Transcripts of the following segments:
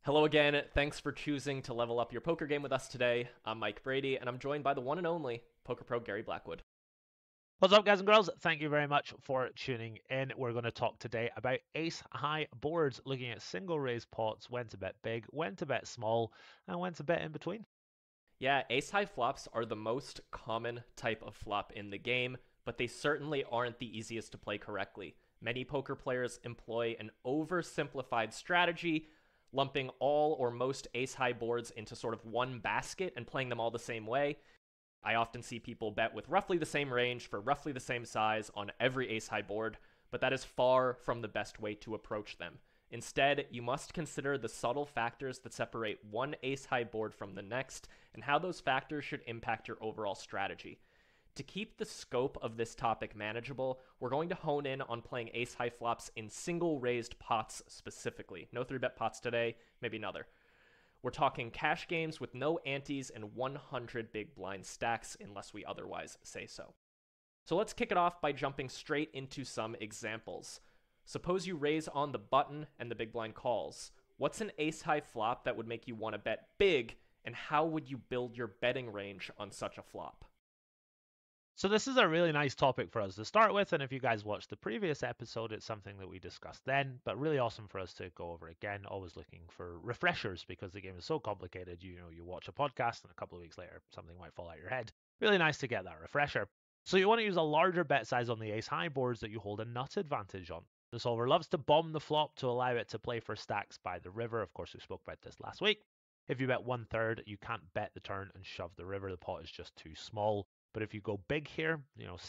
Hello again. Thanks for choosing to level up your poker game with us today. I'm Mike Brady, and I'm joined by the one and only Poker Pro Gary Blackwood. What's up, guys and girls? Thank you very much for tuning in. We're going to talk today about ace-high boards, looking at single raise pots, when to bet big, when to bet small, and when to bet in between. Yeah, ace-high flops are the most common type of flop in the game, but they certainly aren't the easiest to play correctly. Many poker players employ an oversimplified strategy, lumping all or most ace-high boards into sort of one basket and playing them all the same way. I often see people bet with roughly the same range for roughly the same size on every ace-high board, but that is far from the best way to approach them. Instead, you must consider the subtle factors that separate one ace-high board from the next and how those factors should impact your overall strategy. To keep the scope of this topic manageable, we're going to hone in on playing ace-high flops in single raised pots specifically. No 3-bet pots today, maybe another. We're talking cash games with no antes and 100 big blind stacks unless we otherwise say so. So let's kick it off by jumping straight into some examples. Suppose you raise on the button and the big blind calls. What's an ace-high flop that would make you want to bet big, and how would you build your betting range on such a flop? So this is a really nice topic for us to start with, and if you guys watched the previous episode, it's something that we discussed then, but really awesome for us to go over again. Always looking for refreshers because the game is so complicated. You watch a podcast and a couple of weeks later, something might fall out your head. Really nice to get that refresher. So you want to use a larger bet size on the ace-high boards that you hold a nut advantage on. The solver loves to bomb the flop to allow it to play for stacks by the river. Of course, we spoke about this last week. If you bet 1/3, you can't bet the turn and shove the river. The pot is just too small. But if you go big here,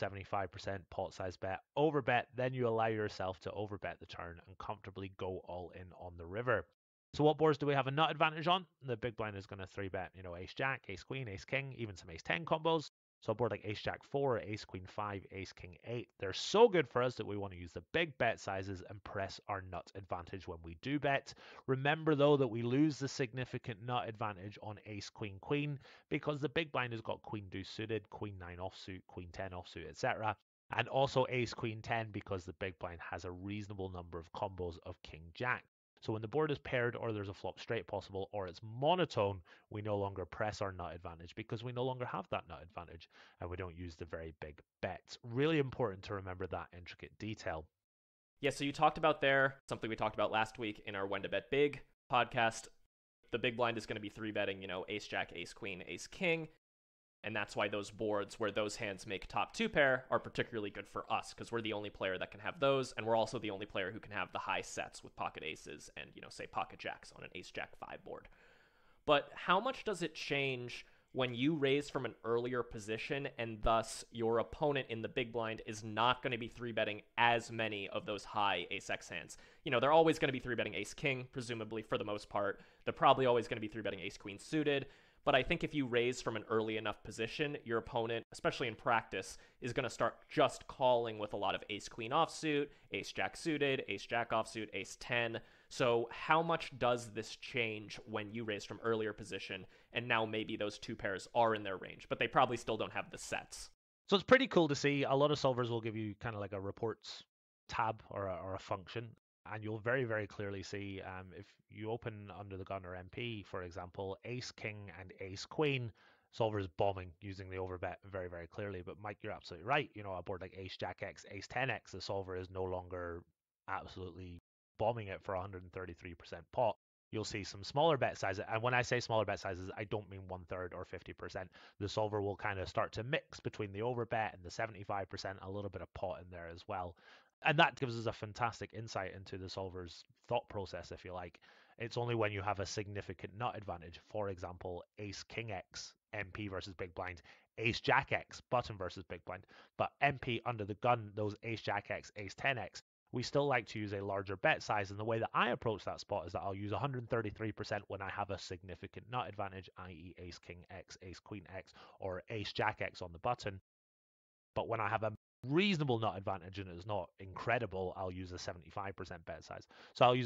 75% pot size bet, overbet, then you allow yourself to overbet the turn and comfortably go all in on the river. So what boards do we have a nut advantage on? The big blind is going to 3-bet, ace jack, ace queen, ace king, even some ace 10 combos. So a board like ace jack 4, ace queen 5, ace king 8, they're so good for us that we want to use the big bet sizes and press our nut advantage when we do bet. Remember though that we lose the significant nut advantage on ace queen queen because the big blind has got queen deuce suited, queen 9 offsuit, queen 10 offsuit, etc. And also ace queen 10 because the big blind has a reasonable number of combos of king jack. So when the board is paired or there's a flop straight possible or it's monotone, we no longer press our nut advantage because we no longer have that nut advantage and we don't use the very big bets. Really important to remember that intricate detail. Yeah, so you talked about there something we talked about last week in our When to Bet Big podcast. The big blind is going to be 3-betting, ace jack, ace queen, ace king. And that's why those boards where those hands make top 2 pair are particularly good for us, because we're the only player that can have those, and we're also the only player who can have the high sets with pocket aces and, say pocket jacks on an ace jack 5 board. But how much does it change when you raise from an earlier position and thus your opponent in the big blind is not going to be 3-betting as many of those high ace-x hands? They're always going to be 3-betting ace-king, presumably, for the most part. They're probably always going to be 3-betting ace-queen suited. But I think if you raise from an early enough position, your opponent, especially in practice, is going to start just calling with a lot of ace-queen offsuit, ace-jack suited, ace-jack offsuit, ace-10. So how much does this change when you raise from earlier position and now maybe those 2 pairs are in their range, but they probably still don't have the sets? So it's pretty cool to see. A lot of solvers will give you kind of like a reports tab or a function, and you'll very, very clearly see if you open under the gun or MP, for example, ace king and ace queen, solver is bombing using the overbet very, very clearly. But Mike, you're absolutely right. A board like ace jack x, ace 10x, the solver is no longer absolutely bombing it for 133% pot. You'll see some smaller bet sizes. And when I say smaller bet sizes, I don't mean 1/3 or 50%. The solver will kind of start to mix between the overbet and the 75%, a little bit of pot in there as well. And that gives us a fantastic insight into the solver's thought process, if you like. It's only when you have a significant nut advantage, for example, ace king x, MP versus big blind, ace jack x, button versus big blind, but MP under the gun, those ace jack x, ace 10x, we still like to use a larger bet size. And the way that I approach that spot is that I'll use 133% when I have a significant nut advantage, i.e. ace king x, ace queen x, or ace jack x on the button. But when I have a reasonable nut advantage and it's not incredible, I'll use a 75% bet size. So I'll use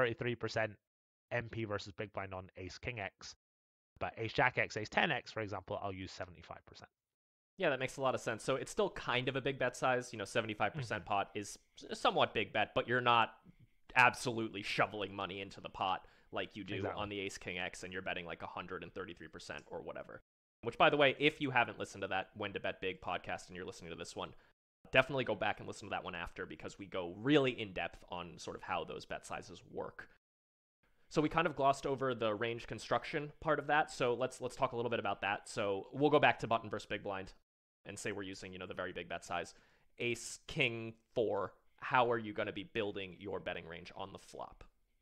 133% MP versus big blind on ace king x, but ace jack x, ace 10x, for example, I'll use 75%. Yeah, that makes a lot of sense. So it's still kind of a big bet size. 75% pot is a somewhat big bet, but you're not absolutely shoveling money into the pot like you do Exactly. on the Ace King X, and you're betting like 133% or whatever. Which, by the way, if you haven't listened to that When to Bet Big podcast and you're listening to this one, definitely go back and listen to that one after, because we go really in depth on sort of how those bet sizes work. So we kind of glossed over the range construction part of that. So let's talk a little bit about that. So we'll go back to button versus big blind and say we're using, the very big bet size. Ace, king, 4. How are you going to be building your betting range on the flop?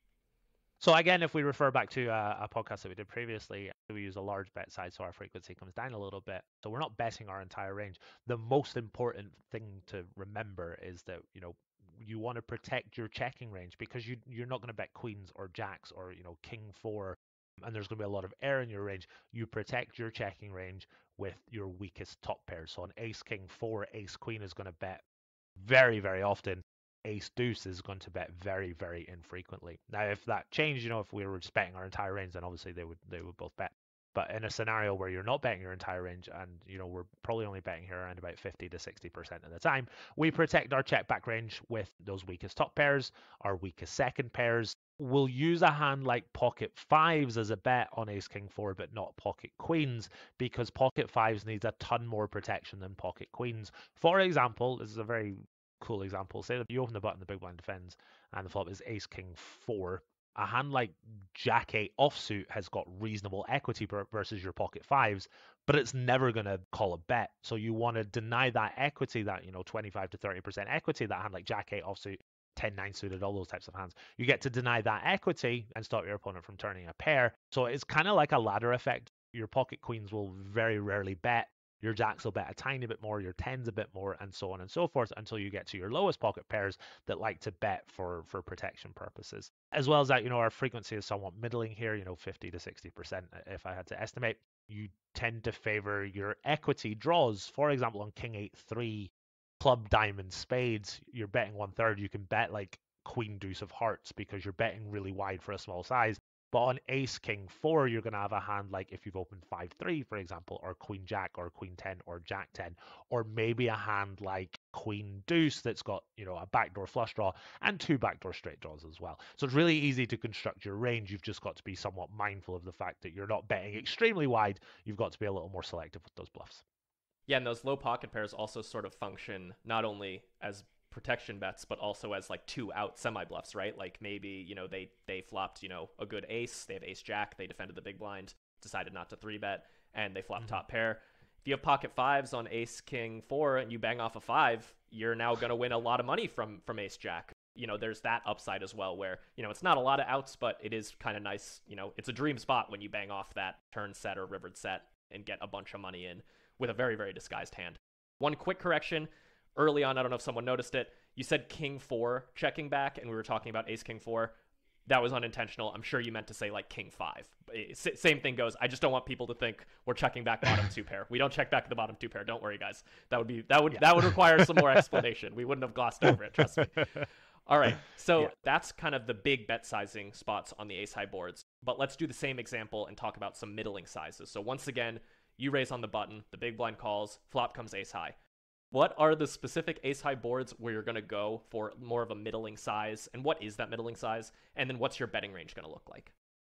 So again, if we refer back to a podcast that we did previously, we use a large bet size, so our frequency comes down a little bit. So we're not betting our entire range. The most important thing to remember is that, you want to protect your checking range, because you're not going to bet queens or jacks or, king 4, and there's going to be a lot of air in your range. You protect your checking range with your weakest top pairs. So on ace king 4, ace queen is going to bet very, very often. Ace deuce is going to bet very, very infrequently. Now, if that changed, if we were just betting our entire range, then obviously they would both bet. But in a scenario where you're not betting your entire range, and we're probably only betting here around about 50 to 60% of the time, we protect our check back range with those weakest top pairs, our weakest second pairs. We'll use a hand like pocket fives as a bet on ace king 4, but not pocket queens, because pocket fives needs a ton more protection than pocket queens. For example, this is a very cool example. Say that you open the button, the big blind defends, and the flop is ace king 4. A hand like jack 8 offsuit has got reasonable equity versus your pocket fives, but it's never going to call a bet. So you want to deny that equity, that 25 to 30% equity that hand like jack 8 offsuit, 10-9 suited, all those types of hands. You get to deny that equity and stop your opponent from turning a pair. So it's kind of like a ladder effect. Your pocket queens will very rarely bet. Your jacks will bet a tiny bit more, your tens a bit more, and so on and so forth, until you get to your lowest pocket pairs that like to bet for protection purposes. As well as that, our frequency is somewhat middling here, 50 to 60% if I had to estimate. You tend to favor your equity draws. For example, on king 8-3, club, diamond, spades, you're betting 1/3. You can bet like queen deuce of hearts because you're betting really wide for a small size. But on ace king 4, you're going to have a hand like if you've opened 5-3, for example, or queen jack or queen 10 or jack 10, or maybe a hand like queen deuce that's got, a backdoor flush draw and 2 backdoor straight draws as well. So it's really easy to construct your range. You've just got to be somewhat mindful of the fact that you're not betting extremely wide. You've got to be a little more selective with those bluffs. Yeah, and those low pocket pairs also sort of function not only as protection bets, but also as like 2-out semi bluffs, right? Like maybe, they flopped, a good ace, they have ace jack, they defended the big blind, decided not to 3-bet, and they flopped top pair. If you have pocket fives on ace king 4 and you bang off a 5, you're now going to win a lot of money from ace jack. There's that upside as well where, it's not a lot of outs, but it is kind of nice. It's a dream spot when you bang off that turn set or rivered set and get a bunch of money in with a very, very disguised hand. One quick correction. Early on, I don't know if someone noticed it, you said king 4 checking back, and we were talking about ace king 4. That was unintentional. I'm sure you meant to say like king 5. Same thing goes. I just don't want people to think we're checking back bottom 2 pair. We don't check back the bottom 2 pair. Don't worry, guys. That would require some more explanation. We wouldn't have glossed over it. Trust me. All right. So that's kind of the big bet sizing spots on the ace high boards. But let's do the same example and talk about some middling sizes. So once again, you raise on the button, the big blind calls, flop comes ace high. What are the specific ace high boards where you're going to go for more of a middling size? And what is that middling size? And then what's your betting range going to look like?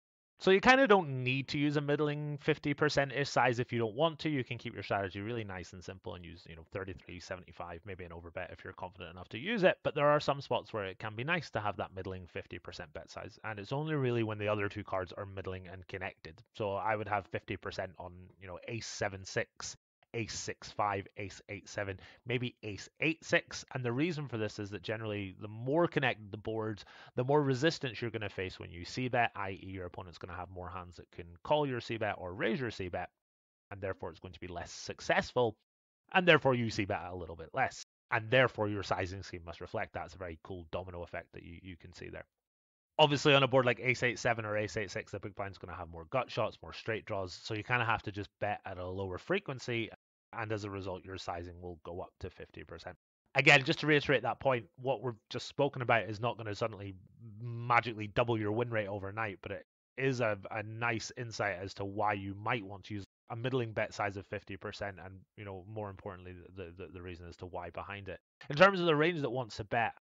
So you kind of don't need to use a middling 50%-ish size if you don't want to. You can keep your strategy really nice and simple and use, 33, 75, maybe an overbet if you're confident enough to use it. But there are some spots where it can be nice to have that middling 50% bet size. And it's only really when the other two cards are middling and connected. So I would have 50% on, ace 7-6, ace 6-5, ace 8-7, maybe ace 8-6. And the reason for this is that generally the more connected the boards, the more resistance you're going to face when you c-bet, i.e. your opponent's going to have more hands that can call your c-bet or raise your c-bet, and therefore it's going to be less successful, and therefore you c-bet a little bit less. And therefore your sizing scheme must reflect that. It's a very cool domino effect that you can see there. Obviously, on a board like ace 8-7 or ace 8-6, the big blind's going to have more gut shots, more straight draws. So you kind of have to just bet at a lower frequency. And as a result, your sizing will go up to 50%. Again, just to reiterate that point, what we've just spoken about is not going to suddenly magically double your win rate overnight, but it is a nice insight as to why you might want to use a middling bet size of 50%, and more importantly, the reason as to why behind it. In terms of the range that wants to bet,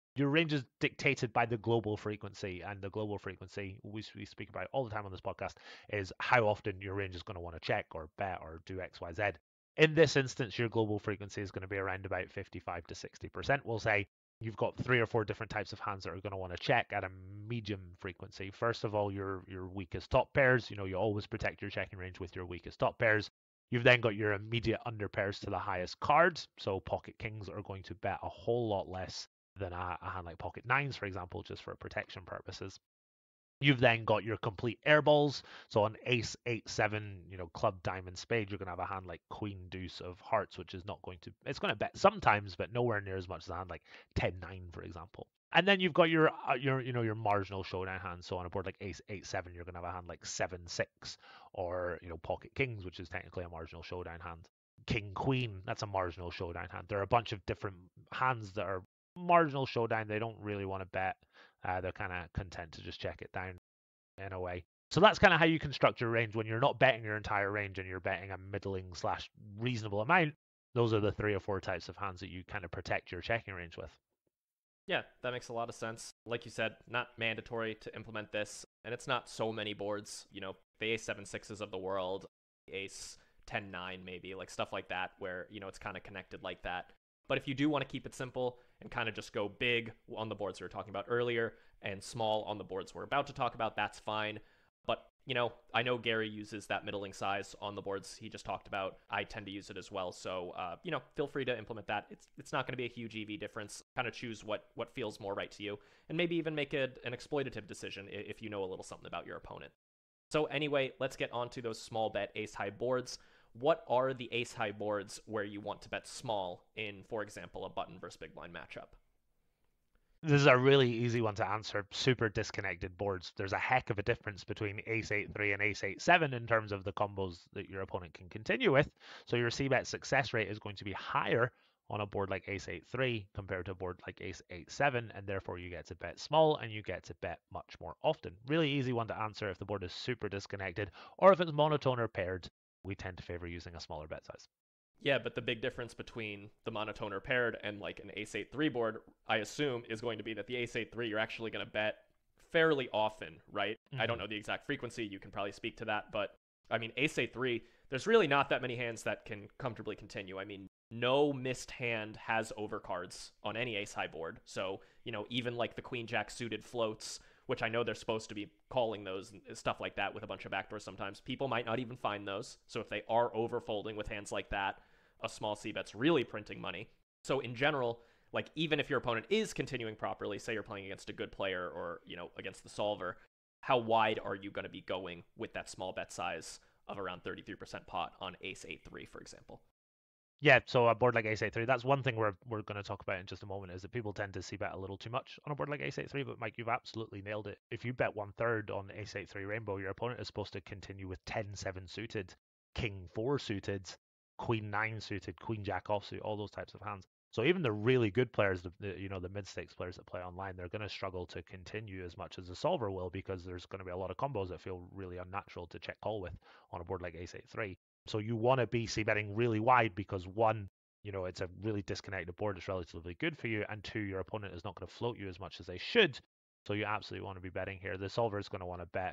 Your range is dictated by the global frequency, and the global frequency we speak about all the time on this podcast is how often your range is going to want to check or bet or do X, Y, Z. In this instance, your global frequency is going to be around about 55 to 60%. We'll say you've got 3 or 4 different types of hands that are going to want to check at a medium frequency. First of all, your weakest top pairs. You always protect your checking range with your weakest top pairs. You've then got your immediate under pairs to the highest cards. So pocket kings are going to bet a whole lot less than a hand like pocket nines, for example, just for protection purposes. You've then got your complete airballs. So on ace, 8, 7, club, diamond, spade, you're going to have a hand like queen, deuce of hearts, which is not going to, it's going to bet sometimes, but nowhere near as much as a hand like 10, 9, for example. And then you've got your marginal showdown hands. So on a board like ace, 8, 7, you're going to have a hand like 7, 6, or, pocket kings, which is technically a marginal showdown hand. King, queen, that's a marginal showdown hand. There are a bunch of different hands that are marginal showdown. They don't really want to bet. They're kind of content to just check it down in a way. So that's kind of how you construct your range when you're not betting your entire range and you're betting a middling / reasonable amount. Those are the 3 or 4 types of hands that you kind of protect your checking range with. Yeah, that makes a lot of sense. Like you said, not mandatory to implement this, and it's not so many boards. The ace 7 6s of the world, ace 10 9 maybe, like stuff like that, where it's kind of connected like that. But if you do want to keep it simple and kind of just go big on the boards we were talking about earlier and small on the boards we're about to talk about, that's fine. But, I know Gary uses that middling size on the boards he just talked about. I tend to use it as well. So, feel free to implement that. It's not going to be a huge EV difference. Kind of choose what feels more right to you, and maybe even make it an exploitative decision if you know a little something about your opponent. So anyway, let's get on to those small bet ace high boards. What are the ace high boards where you want to bet small in, for example, a button versus big blind matchup? This is a really easy one to answer. Super disconnected boards. There's a heck of a difference between ace 8-3 and ace 8-7 in terms of the combos that your opponent can continue with. So your c-bet success rate is going to be higher on a board like ace 8-3 compared to a board like ace 8-7, and therefore you get to bet small and you get to bet much more often. Really easy one to answer if the board is super disconnected, or if it's monotone or paired, we tend to favor using a smaller bet size. Yeah, but the big difference between the monotone or paired and like an ace 8-3 board, I assume, is going to be that the ace 8-3 you're actually going to bet fairly often, right? I don't know the exact frequency. You can probably speak to that, but I mean, ace 8-3, there's really not that many hands that can comfortably continue. I mean, no missed hand has overcards on any ace high board. So, even like the queen jack suited floats, which I know they're supposed to be calling those and stuff like that with a bunch of backdoors sometimes. People might not even find those. So if they are overfolding with hands like that, a small c-bet's really printing money. So in general, like even if your opponent is continuing properly, say you're playing against a good player or, against the solver, how wide are you going to be going with that small bet size of around 33% pot on ace 8-3, for example? Yeah, so a board like ace 8-3, that's one thing we're going to talk about in just a moment, is that people tend to c-bet a little too much on a board like ace 8-3, but Mike, you've absolutely nailed it. If you bet 1/3 on ace 8-3 rainbow, your opponent is supposed to continue with 10-7 suited, king 4 suited, queen 9 suited, queen jack offsuit, all those types of hands. So even the really good players, the mid-stakes players that play online, they're going to struggle to continue as much as the solver will, because there's going to be a lot of combos that feel really unnatural to check call with on a board like ace 8-3. So you want to be c-betting really wide because, one, it's a really disconnected board. It's relatively good for you. And two, your opponent is not going to float you as much as they should. So you absolutely want to be betting here. The solver is going to want to bet,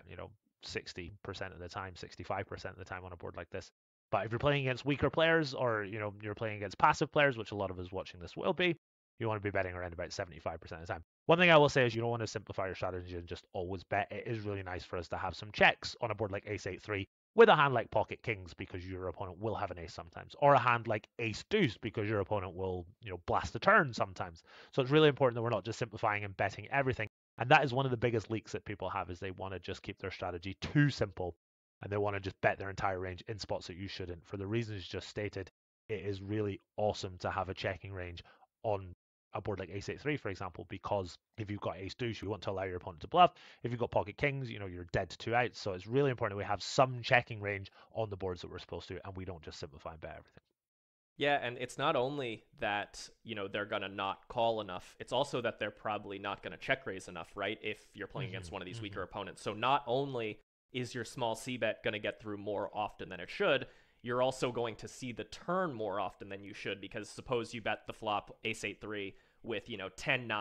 60% of the time, 65% of the time on a board like this. But if you're playing against weaker players, or, you're playing against passive players, which a lot of us watching this will be, you want to be betting around about 75% of the time. One thing I will say is you don't want to simplify your strategy and just always bet. It is really nice for us to have some checks on a board like ace 8-3 with a hand like pocket kings, because your opponent will have an ace sometimes, or a hand like ace deuce, because your opponent will, blast a turn sometimes. So it's really important that we're not just simplifying and betting everything. And that is one of the biggest leaks that people have, is they want to just keep their strategy too simple, and they want to just bet their entire range in spots that you shouldn't. For the reasons just stated, it is really awesome to have a checking range on a board like ace 8-3, for example, because if you've got ace deuce, you want to allow your opponent to bluff. If you've got pocket kings, you're dead to 2 outs. So it's really important that we have some checking range on the boards that we're supposed to, and we don't just simplify and bet everything. Yeah, and it's not only that, they're going to not call enough, it's also that they're probably not going to check raise enough, right? If you're playing against one of these weaker opponents. So not only is your small c-bet going to get through more often than it should, you're also going to see the turn more often than you should, because suppose you bet the flop ace 8-3 with, 10-9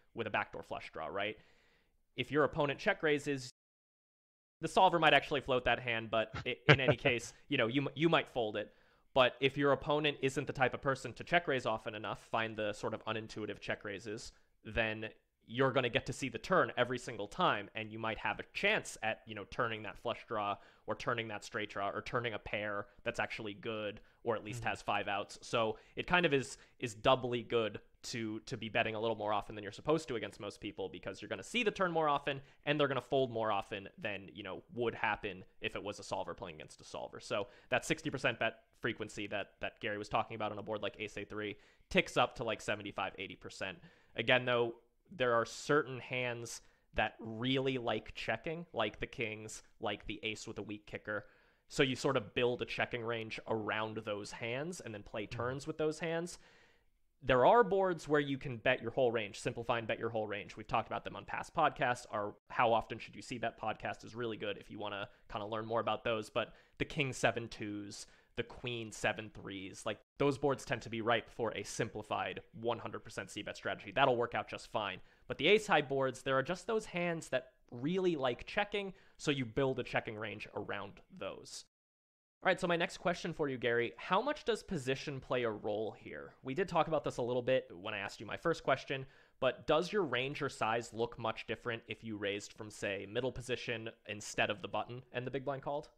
with a backdoor flush draw, right? If your opponent check raises, the solver might actually float that hand, but in any case, you might fold it. But if your opponent isn't the type of person to check raise often enough, find the sort of unintuitive check raises, then you're going to get to see the turn every single time, and you might have a chance at, turning that flush draw or turning that straight draw or turning a pair that's actually good or at least has 5 outs. So it kind of is doubly good to be betting a little more often than you're supposed to against most people, because you're going to see the turn more often and they're going to fold more often than, would happen if it was a solver playing against a solver. So that 60% bet frequency that Gary was talking about on a board like Ace A3 ticks up to like 75-80%. Again, though, there are certain hands that really like checking, like the kings, like the ace with a weak kicker. So you sort of build a checking range around those hands and then play turns with those hands. There are boards where you can bet your whole range, simplify and bet your whole range. We've talked about them on past podcasts. Our How Often Should You See Bet podcast is really good if you want to kind of learn more about those. But the king 7-2s, the queen 7-3s, like those boards tend to be ripe for a simplified 100% c-bet strategy. That'll work out just fine. But the ace-high boards, there are just those hands that really like checking, so you build a checking range around those. All right, so my next question for you, Gary, how much does position play a role here? We did talk about this a little bit when I asked you my first question, but does your range or size look much different if you raised from, say, middle position instead of the button and the big blind called?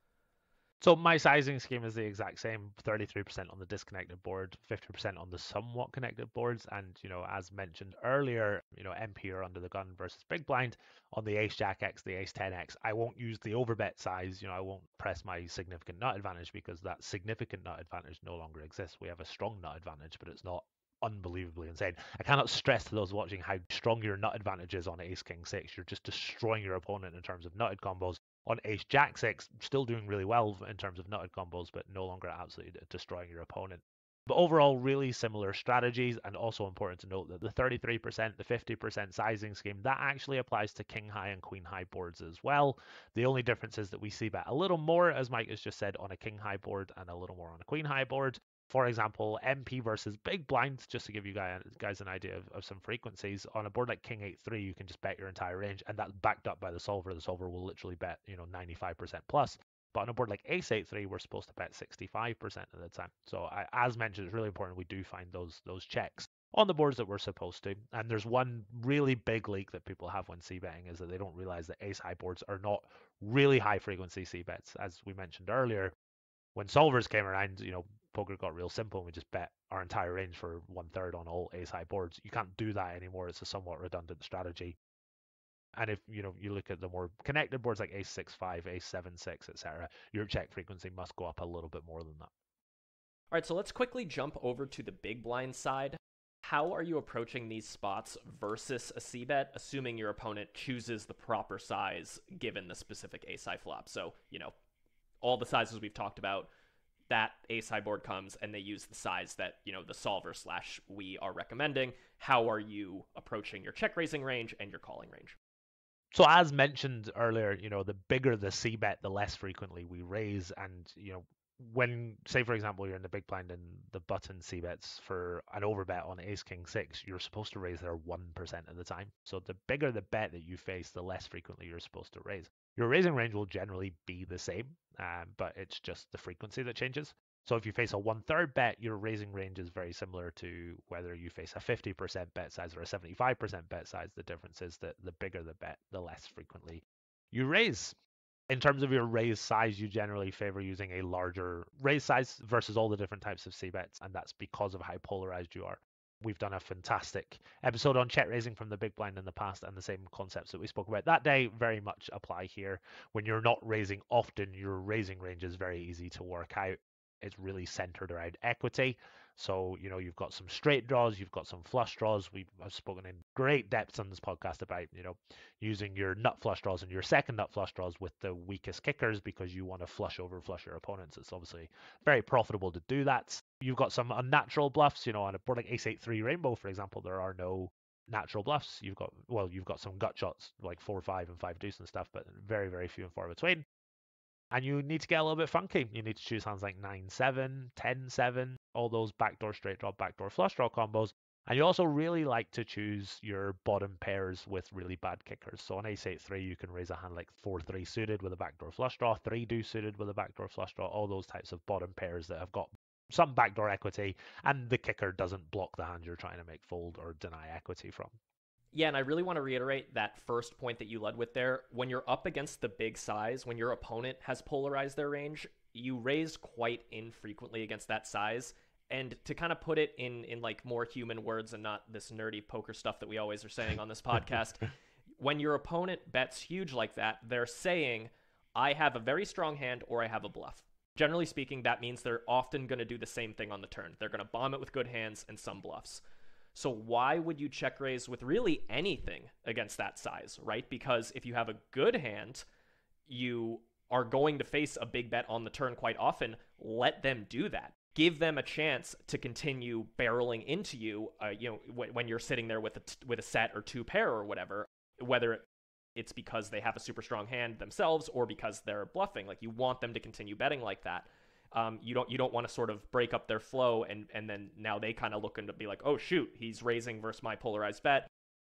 So my sizing scheme is the exact same, 33% on the disconnected board, 50% on the somewhat connected boards. And, as mentioned earlier, MP are under the gun versus big blind. On the ace jack X, the ace 10X, I won't use the overbet size. I won't press my significant nut advantage, because that significant nut advantage no longer exists. We have a strong nut advantage, but it's not unbelievably insane. I cannot stress to those watching how strong your nut advantage is on ace king 6. You're just destroying your opponent in terms of nutted combos. On ace jack 6, still doing really well in terms of nutted combos, but no longer absolutely destroying your opponent. But overall, really similar strategies, and also important to note that the 33%, the 50% sizing scheme, that actually applies to king high and queen high boards as well. The only difference is that we see that a little more, as Mike has just said, on a king high board and a little more on a queen high board. For example, MP versus big blind, just to give you guys an idea of some frequencies. On a board like King 8-3, you can just bet your entire range, and that's backed up by the solver. The solver will literally bet, 95% plus. But on a board like Ace 8-3, we're supposed to bet 65% of the time. So as mentioned, it's really important we do find those checks on the boards that we're supposed to. And there's one really big leak that people have when c-betting, is that they don't realize that ace high boards are not really high frequency c-bets. As we mentioned earlier, when solvers came around, poker got real simple, and we just bet our entire range for 1/3 on all ace high boards. You can't do that anymore. It's a somewhat redundant strategy. And if you look at the more connected boards like ace 6-5, ace 7-6, etc., your check frequency must go up a little bit more than that. All right, so let's quickly jump over to the big blind side. How are you approaching these spots versus a c-bet, assuming your opponent chooses the proper size given the specific ace-high flop? So, all the sizes we've talked about, that ace-high board comes and they use the size that, the solver / we are recommending. How are you approaching your check raising range and your calling range? So as mentioned earlier, the bigger the c-bet, the less frequently we raise. And, when, say, for example, you're in the big blind and the button c-bets for an overbet on ace king 6, you're supposed to raise there 1% of the time. So the bigger the bet that you face, the less frequently you're supposed to raise. Your raising range will generally be the same, but it's just the frequency that changes. So if you face a 1/3 bet, your raising range is very similar to whether you face a 50% bet size or a 75% bet size. The difference is that the bigger the bet, the less frequently you raise. In terms of your raise size, you generally favor using a larger raise size versus all the different types of c-bets, and that's because of how polarized you are. We've done a fantastic episode on check raising from the big blind in the past, and the same concepts that we spoke about that day very much apply here. When you're not raising often, your raising range is very easy to work out. It's really centered around equity. So, you've got some straight draws, you've got some flush draws. I've spoken in great depth on this podcast about, using your nut flush draws and your second nut flush draws with the weakest kickers, because you want to flush your opponents. It's obviously very profitable to do that. You've got some unnatural bluffs, on a board like ace 8-3 rainbow, for example, there are no natural bluffs. You've got some gut shots like 4-5 and 5-deuce and stuff, but very, very few and far between. And you need to get a little bit funky. You need to choose hands like 9-7, 10-7, all those backdoor straight draw, backdoor flush draw combos. And you also really like to choose your bottom pairs with really bad kickers. So on ace-8-3, you can raise a hand like 4-3 suited with a backdoor flush draw, 3-2 suited with a backdoor flush draw, all those types of bottom pairs that have got some backdoor equity, and the kicker doesn't block the hand you're trying to make fold or deny equity from. Yeah, and I really want to reiterate that first point that you led with there. When you're up against the big size, when your opponent has polarized their range, you raise quite infrequently against that size. And to kind of put it in like more human words and not this nerdy poker stuff that we always are saying on this podcast, when your opponent bets huge like that, they're saying, I have a very strong hand or I have a bluff. Generally speaking, that means they're often going to do the same thing on the turn. They're going to bomb it with good hands and some bluffs. So why would you check raise with really anything against that size, right? Because if you have a good hand, you are going to face a big bet on the turn quite often. Let them do that. Give them a chance to continue barreling into you, when you're sitting there with a set or two pair or whatever, whether it's because they have a super strong hand themselves or because they're bluffing. Like, you want them to continue betting like that. You don't want to sort of break up their flow and then now they kind of looking to be like, oh shoot, he's raising versus my polarized bet.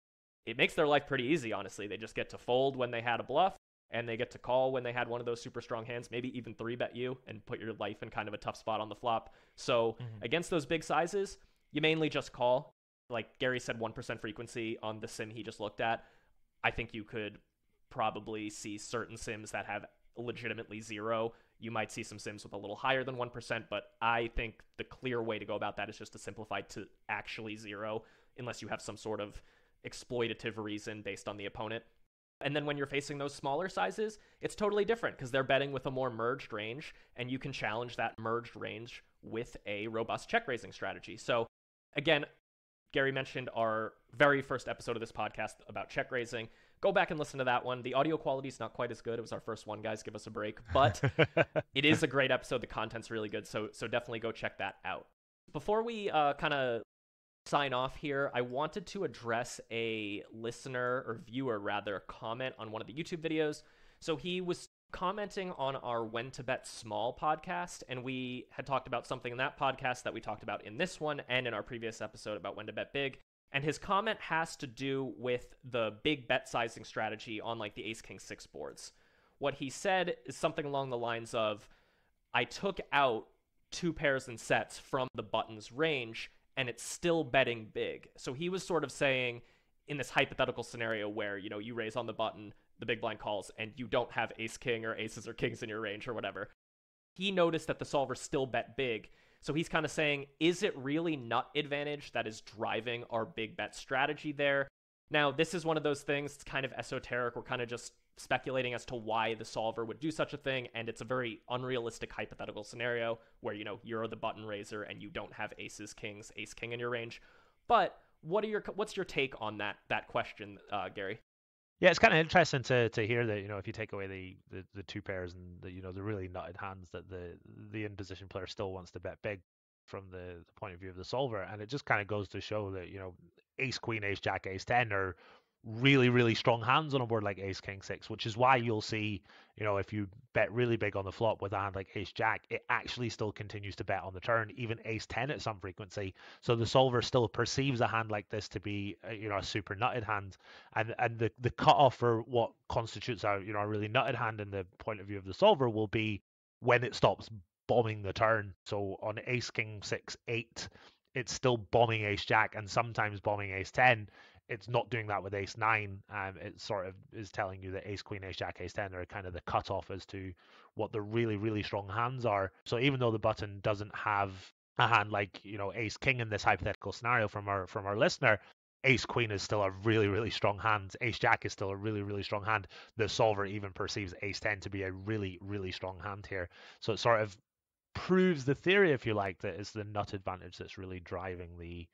It makes their life pretty easy, honestly. They just get to fold when they had a bluff and they get to call when they had one of those super strong hands, maybe even 3-bet you and put your life in kind of a tough spot on the flop. So against those big sizes, you mainly just call. Like Gary said, 1% frequency on the sim he just looked at. I think you could probably see certain sims that have legitimately 0. You might see some sims with a little higher than 1%, but I think the clear way to go about that is just to simplify to actually 0, unless you have some sort of exploitative reason based on the opponent. And then when you're facing those smaller sizes, it's totally different because they're betting with a more merged range, and you can challenge that merged range with a robust check raising strategy. So again, Gary mentioned our very first episode of this podcast about check raising. Go back and listen to that one. The audio quality is not quite as good. It was our first one, guys. Give us a break. But it is a great episode. The content's really good. So definitely go check that out. Before we kind of sign off here, I wanted to address a listener or viewer, rather, comment on one of the YouTube videos. So he was commenting on our When to Bet Small podcast, and we had talked about something in that podcast that we talked about in this one and in our previous episode about when to bet big. And his comment has to do with the big bet sizing strategy on like the Ace King 6 boards. What he said is something along the lines of, I took out 2 pairs and sets from the button's range and it's still betting big. So he was sort of saying, in this hypothetical scenario where, you raise on the button, the big blind calls, and you don't have ace king or aces or kings in your range or whatever, he noticed that the solver still bet big. So he's kind of saying, is it really nut advantage that is driving our big bet strategy there? Now, this is one of those things, it's kind of esoteric. We're kind of just speculating as to why the solver would do such a thing, and it's a very unrealistic hypothetical scenario where, you're the button raiser and you don't have aces, kings, ace king in your range. But what's your take on that question, Gary? Yeah, it's kind of interesting to hear that, if you take away the 2 pairs and the really nutted hands, that the in position player still wants to bet big from the point of view of the solver. And it just kind of goes to show that, ace queen, ace jack, ace 10 are really, really strong hands on a board like ace king 6, which is why you'll see, if you bet really big on the flop with a hand like ace jack, it actually still continues to bet on the turn, even ace 10 at some frequency. So the solver still perceives a hand like this to be a super nutted hand, and the cutoff for what constitutes a really nutted hand in the point of view of the solver will be when it stops bombing the turn. So on ace king 6 8, it's still bombing ace jack and sometimes bombing ace 10. It's not doing that with ace 9. It sort of is telling you that ace queen, ace jack, ace 10 are kind of the cutoff as to what the really, really strong hands are. So even though the button doesn't have a hand like ace king in this hypothetical scenario from our listener, ace queen is still a really, really strong hand. Ace jack is still a really, really strong hand. The solver even perceives ace 10 to be a really, really strong hand here. So it sort of proves the theory, if you like, that it's the nut advantage that's really driving the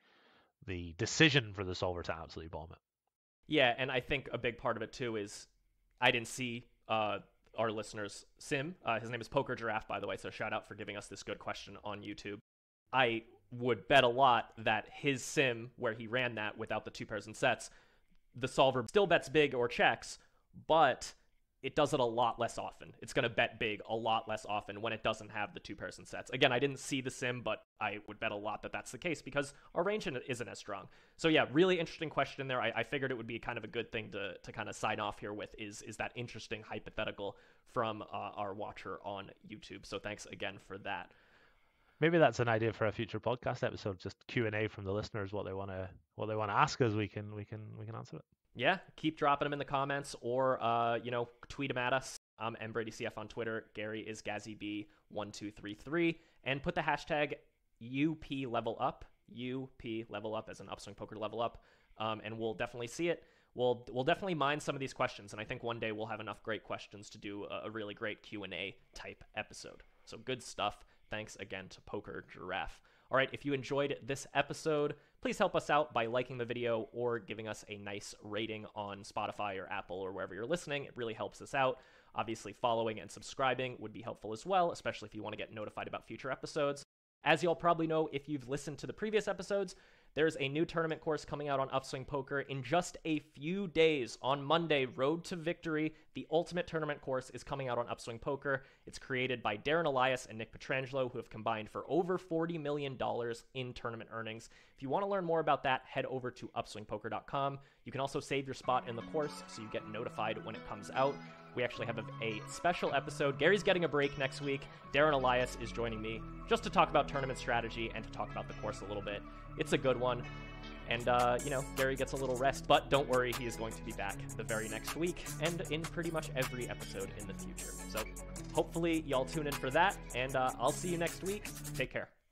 decision for the solver to absolutely bomb it. Yeah, and I think a big part of it too is I didn't see our listener's sim. His name is Poker Giraffe, by the way, so shout out for giving us this good question on YouTube. I would bet a lot that his sim, where he ran that without the 2 pairs and sets, the solver still bets big or checks, but it does it a lot less often. It's going to bet big a lot less often when it doesn't have the two-person sets. Again, I didn't see the sim, but I would bet a lot that that's the case because our range isn't as strong. So yeah, really interesting question there. I figured it would be kind of a good thing to kind of sign off here with is that interesting hypothetical from our watcher on YouTube. So thanks again for that. Maybe that's an idea for a future podcast episode. Just Q&A from the listeners, what they want to ask us. We can answer it. Yeah, keep dropping them in the comments or, tweet them at us. I'm MBradyCF on Twitter. Gary is GazzyB1233. And put the hashtag UPLevelUp, UPLevelUp as an Upswing Poker Level Up, and we'll definitely see it. We'll definitely mine some of these questions, and I think one day we'll have enough great questions to do a really great Q&A type episode. So good stuff. Thanks again to Poker Giraffe. All right, if you enjoyed this episode, please help us out by liking the video or giving us a nice rating on Spotify or Apple or wherever you're listening. It really helps us out. Obviously, following and subscribing would be helpful as well, especially if you want to get notified about future episodes. As you'll probably know if you've listened to the previous episodes, there's a new tournament course coming out on Upswing Poker in just a few days. On Monday, Road to Victory, the ultimate tournament course, is coming out on Upswing Poker. It's created by Darren Elias and Nick Petrangelo, who have combined for over $40 million in tournament earnings. If you want to learn more about that, head over to upswingpoker.com. You can also save your spot in the course so you get notified when it comes out. We actually have a special episode. Gary's getting a break next week. Darren Elias is joining me just to talk about tournament strategy and to talk about the course a little bit. It's a good one. And, Gary gets a little rest, but don't worry, he is going to be back the very next week and in pretty much every episode in the future. So hopefully y'all tune in for that, and I'll see you next week. Take care.